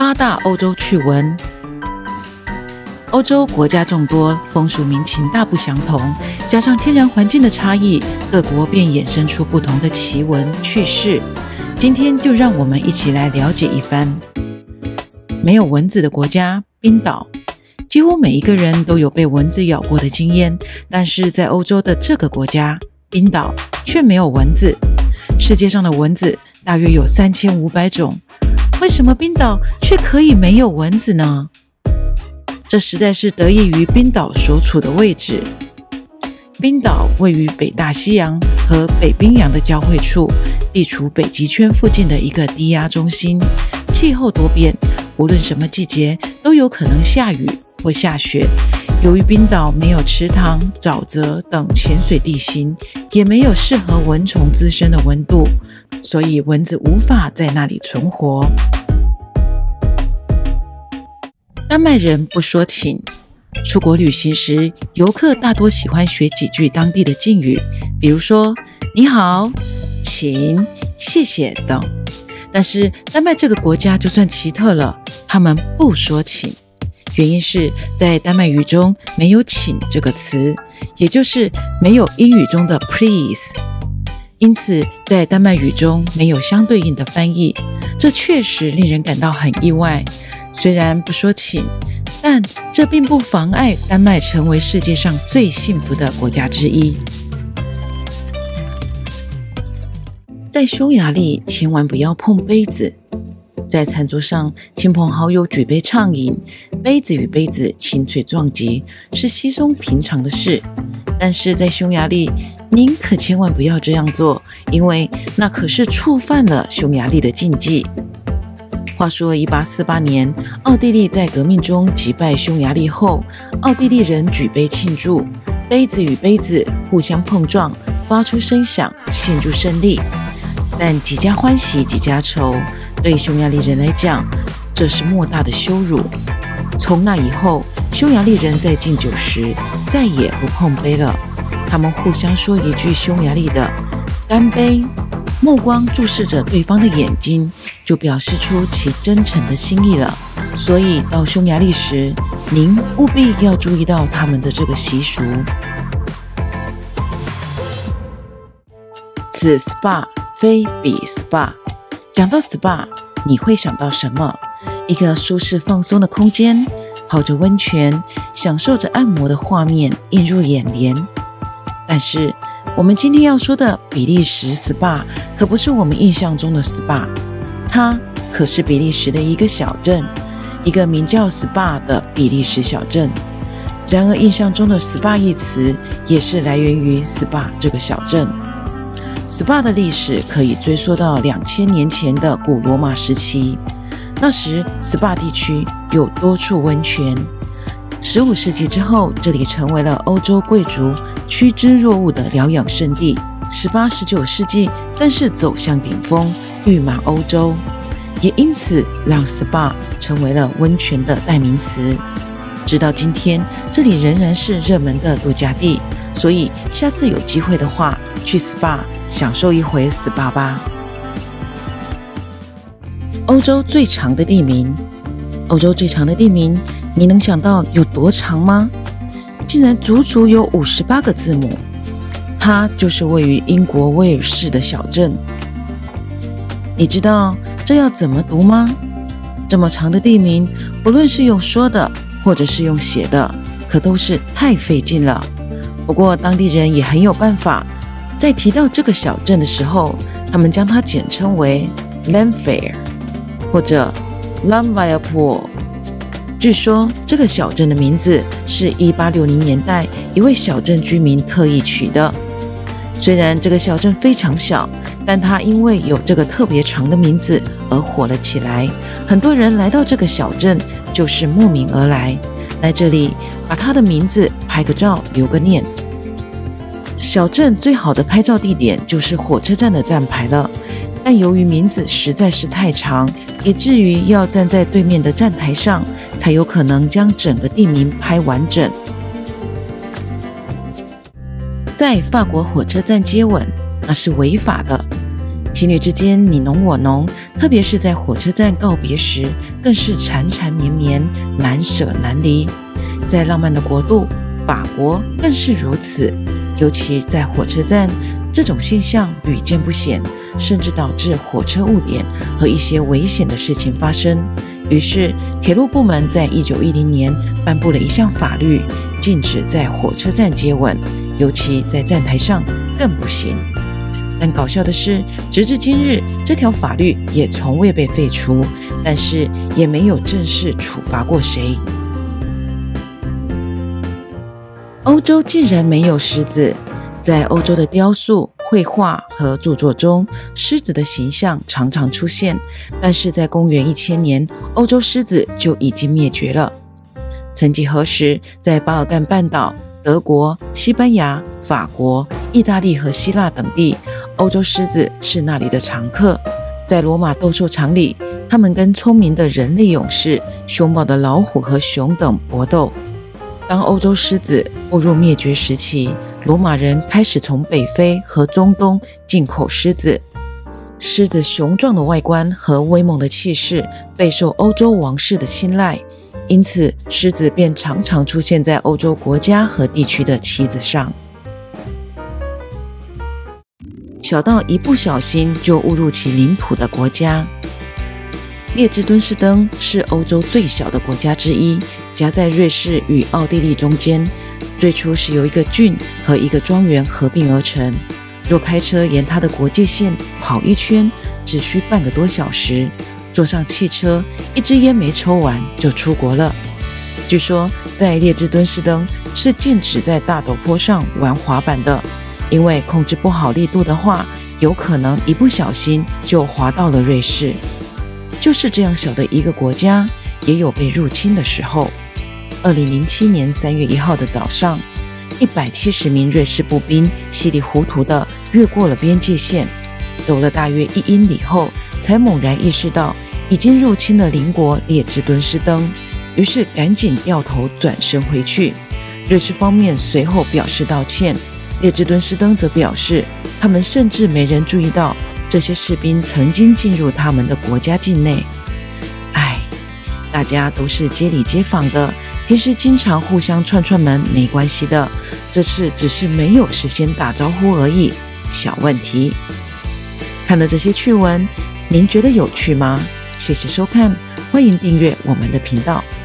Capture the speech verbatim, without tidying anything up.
八大欧洲趣闻。欧洲国家众多，风俗民情大不相同，加上天然环境的差异，各国便衍生出不同的奇闻趣事。今天就让我们一起来了解一番。没有蚊子的国家——冰岛。几乎每一个人都有被蚊子咬过的经验，但是在欧洲的这个国家——冰岛，却没有蚊子。世界上的蚊子大约有三千五百种，为什么冰岛却可以没有蚊子呢？这实在是得益于冰岛所处的位置。冰岛位于北大西洋和北冰洋的交汇处，地处北极圈附近的一个低压中心，气候多变，无论什么季节都有可能下雨或下雪。由于冰岛没有池塘、沼泽等潜水地形，也没有适合蚊虫滋生的温度，所以蚊子无法在那里存活。丹麦人不说请。出国旅行时，游客大多喜欢学几句当地的敬语，比如说你好、请、谢谢等。但是丹麦这个国家就算奇特了，他们不说请。原因是在丹麦语中没有请这个词，也就是没有英语中的 please， 因此在丹麦语中没有相对应的翻译，这确实令人感到很意外。虽然不说请，但这并不妨碍丹麦成为世界上最幸福的国家之一。在匈牙利，千万不要碰杯子。在餐桌上，亲朋好友举杯畅饮，杯子与杯子轻脆撞击，是稀松平常的事。但是在匈牙利，您可千万不要这样做，因为那可是触犯了匈牙利的禁忌。话说一八四八年，奥地利在革命中击败匈牙利后，奥地利人举杯庆祝，杯子与杯子互相碰撞，发出声响，庆祝胜利。但几家欢喜几家愁，对匈牙利人来讲，这是莫大的羞辱。从那以后，匈牙利人在敬酒时再也不碰杯了，他们互相说一句匈牙利的干杯，目光注视着对方的眼睛，就表示出其真诚的心意了。所以到匈牙利时，您务必要注意到他们的这个习俗。此 S P A 非彼 S P A。 讲到 S P A， 你会想到什么？一个舒适放松的空间，泡着温泉，享受着按摩的画面映入眼帘。但是我们今天要说的比利时 S P A 可不是我们印象中的 S P A， 它可是比利时的一个小镇，一个名叫 S P A 的比利时小镇。然而印象中的 S P A 一词也是来源于 S P A 这个小镇。S P A 的历史可以追溯到两千年前的古罗马时期，那时 S P A 地区有多处温泉。十五世纪之后，这里成为了欧洲贵族趋之若鹜的疗养胜地。十八、十九世纪更是走向顶峰，誉满欧洲，也因此让 S P A 成为了温泉的代名词。直到今天，这里仍然是热门的度假地，所以下次有机会的话，去 S P A 享受一回 S P A 吧。欧洲最长的地名，欧洲最长的地名，你能想到有多长吗？竟然足足有五十八个字母。它就是位于英国威尔士的小镇。你知道这要怎么读吗？这么长的地名，不论是用说的或者是用写的，可都是太费劲了。不过当地人也很有办法，在提到这个小镇的时候，他们将它简称为 Llanfair 或者 Llanfairpwll。据说这个小镇的名字是一八六零年代一位小镇居民特意取的。虽然这个小镇非常小，但它因为有这个特别长的名字而火了起来。很多人来到这个小镇就是慕名而来，来这里把它的名字拍个照留个念。小镇最好的拍照地点就是火车站的站牌了，但由于名字实在是太长，以至于要站在对面的站台上才有可能将整个地名拍完整。在法国火车站接吻，那是违法的。情侣之间你侬我侬， 特别是在火车站告别时，更是缠缠绵绵，难舍难离。在浪漫的国度法国更是如此，尤其在火车站，这种现象屡见不鲜，甚至导致火车误点和一些危险的事情发生。于是铁路部门在一九一零年颁布了一项法律，禁止在火车站接吻，尤其在站台上更不行。但搞笑的是，直至今日，这条法律也从未被废除，但是也没有正式处罚过谁。欧洲竟然没有狮子。在欧洲的雕塑、绘画和著作中，狮子的形象常常出现，但是在公元一千年，欧洲狮子就已经灭绝了。曾几何时，在巴尔干半岛、德国、西班牙、法国、意大利和希腊等地，欧洲狮子是那里的常客。在罗马斗兽场里，他们跟聪明的人类勇士、凶暴的老虎和熊等搏斗。当欧洲狮子步入灭绝时期，罗马人开始从北非和中东进口狮子。狮子雄壮的外观和威猛的气势备受欧洲王室的青睐，因此狮子便常常出现在欧洲国家和地区的旗子上。小到一不小心就误入其领土的国家。列支敦士登是欧洲最小的国家之一，夹在瑞士与奥地利中间。最初是由一个郡和一个庄园合并而成。若开车沿它的国界线跑一圈，只需半个多小时。坐上汽车，一支烟没抽完就出国了。据说，在列支敦士登是禁止在大陡坡上玩滑板的，因为控制不好力度的话，有可能一不小心就滑到了瑞士。就是这样小的一个国家，也有被入侵的时候。二零零七年三月一号的早上，一百七十名瑞士步兵稀里糊涂地越过了边界线，走了大约一英里后，才猛然意识到已经入侵了邻国列支敦士登，于是赶紧掉头转身回去。瑞士方面随后表示道歉，列支敦士登则表示，他们甚至没人注意到这些士兵曾经进入他们的国家境内。唉，大家都是街里街坊的，平时经常互相串串门没关系的，这次只是没有事先打招呼而已，小问题。看了这些趣闻，您觉得有趣吗？谢谢收看，欢迎订阅我们的频道。